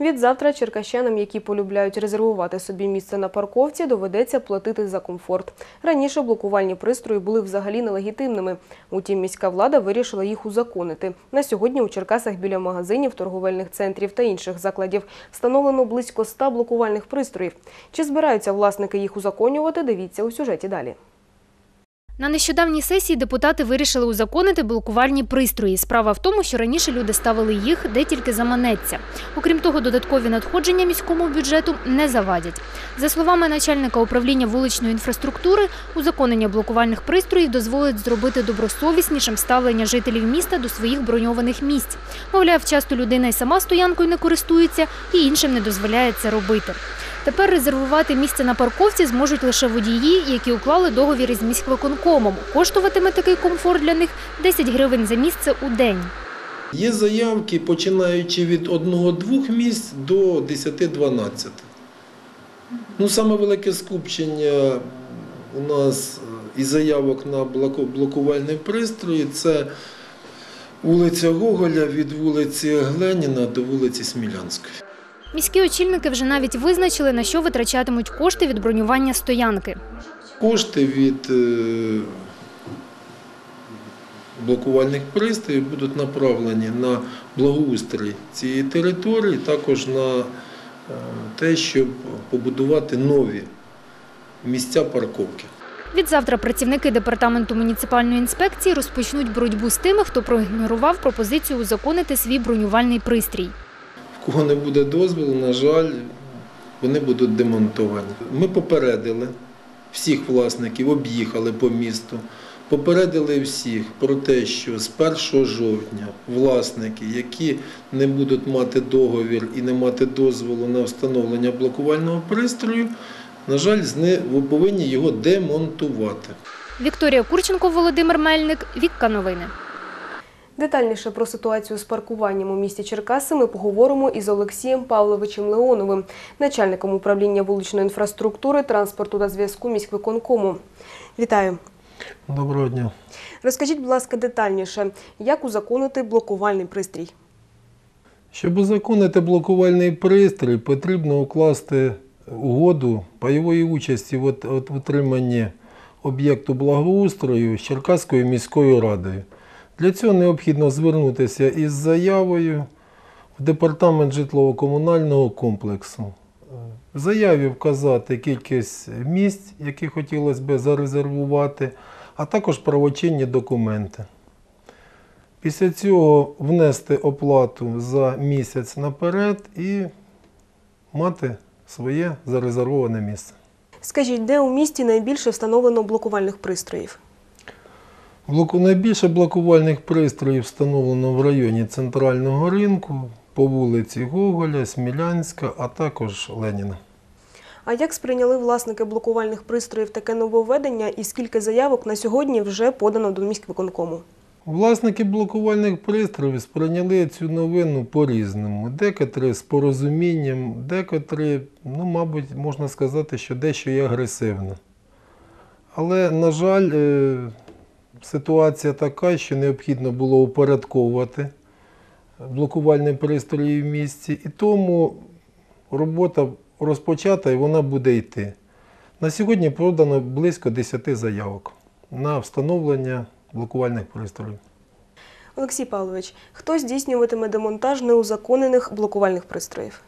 Відзавтра черкащанам, які полюбляють резервувати собі місце на парковці, доведеться платити за комфорт. Раніше блокувальні пристрої були взагалі нелегітимними. Утім, міська влада вирішила їх узаконити. На сьогодні у Черкасах біля магазинів, торговельних центрів та інших закладів встановлено близько 100 блокувальних пристроїв. Чи збираються власники їх узаконювати, дивіться у сюжеті далі. На нещодавній сесії депутати вирішили узаконити блокувальні пристрої. Справа в тому, що раніше люди ставили їх де тільки заманеться. Окрім того, додаткові надходження міському бюджету не завадять. За словами начальника управління вуличної інфраструктури, узаконення блокувальних пристроїв дозволить зробити добросовіснішим ставлення жителів міста до своїх броньованих місць. Мовляв, часто людина й сама стоянкою не користується, і іншим не дозволяє це робити. Тепер резервувати місце на парковці зможуть лише водії, які уклали договір із міськвиконкомом. Коштуватиме такий комфорт для них 10 гривень за місце у день. Є заявки, починаючи від 1-2 місць до 10-12. Саме велике скупчення у нас і заявок на блокувальні пристрої – це вулиця Гоголя від вулиці Гленіна до вулиці Смілянської. Міські очільники вже навіть визначили, на що витрачатимуть кошти від бронювання стоянки. Кошти від блокувальних пристроїв будуть направлені на благоустрій цієї території, також на те, щоб побудувати нові місця парковки. Відзавтра працівники департаменту муніципальної інспекції розпочнуть боротьбу з тими, хто проігнорував пропозицію узаконити свій бронювальний пристрій. В кого не буде дозволу, на жаль, вони будуть демонтовані. Ми попередили всіх власників, об'їхали по місту, попередили всіх про те, що з 1 жовтня власники, які не будуть мати договір і не мати дозволу на встановлення блокувального пристрою, на жаль, повинні його демонтувати. Вікторія Курченко, Володимир Мельник, Вікка Новини. Детальніше про ситуацію з паркуванням у місті Черкаси ми поговоримо із Олексієм Павловичем Леоновим, начальником управління вуличної інфраструктури, транспорту та зв'язку міськвиконкому. Вітаю. Доброго дня. Розкажіть, будь ласка, детальніше, як узаконити блокувальний пристрій? Щоб узаконити блокувальний пристрій, потрібно укласти угоду пайової участі в утриманні об'єкту благоустрою з Черкаською міською радою. Для цього необхідно звернутися із заявою в департамент житлово-комунального комплексу. В заяві вказати кількість місць, які хотілося б зарезервувати, а також правочинні документи. Після цього внести оплату за місяць наперед і мати своє зарезервоване місце. Скажіть, де у місті найбільше встановлено блокувальних пристроїв? Найбільше блокувальних пристроїв встановлено в районі Центрального ринку, по вулиці Гоголя, Смілянська, а також Леніна. А як сприйняли власники блокувальних пристроїв таке нововведення і скільки заявок на сьогодні вже подано до міськвиконкому? Власники блокувальних пристроїв сприйняли цю новину по-різному. Декотрі з порозумінням, декотрі, мабуть, можна сказати, що дещо і агресивно. Але, на жаль, ситуація така, що необхідно було упорядковувати блокувальні пристрої в місті, і тому робота розпочата і вона буде йти. На сьогодні продано близько 10 заявок на встановлення блокувальних пристроїв. Олексій Павлович, хто здійснюватиме демонтаж неузаконених блокувальних пристроїв?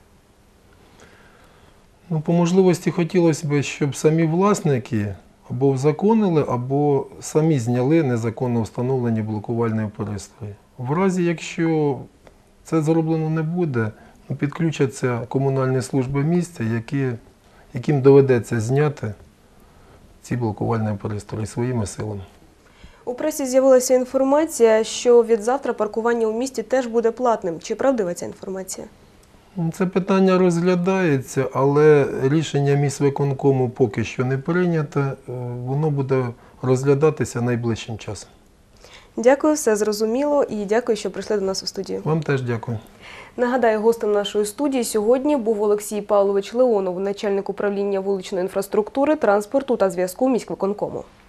По можливості хотілося б, щоб самі власники або узаконили, або самі зняли незаконно встановлені блокувальні пристрої. В разі, якщо це зроблено не буде, підключаться комунальні служби міста, яким доведеться зняти ці блокувальні пристрої своїми силами. У пресі з'явилася інформація, що відзавтра паркування у місті теж буде платним. Чи правдива ця інформація? Це питання розглядається, але рішення міськвиконкому поки що не прийнято. Воно буде розглядатися найближчим часом. Дякую, все зрозуміло і дякую, що прийшли до нас у студію. Вам теж дякую. Нагадаю, гостем нашої студії сьогодні був Олексій Павлович Леонов, начальник управління вуличної інфраструктури, транспорту та зв'язку міськвиконкому.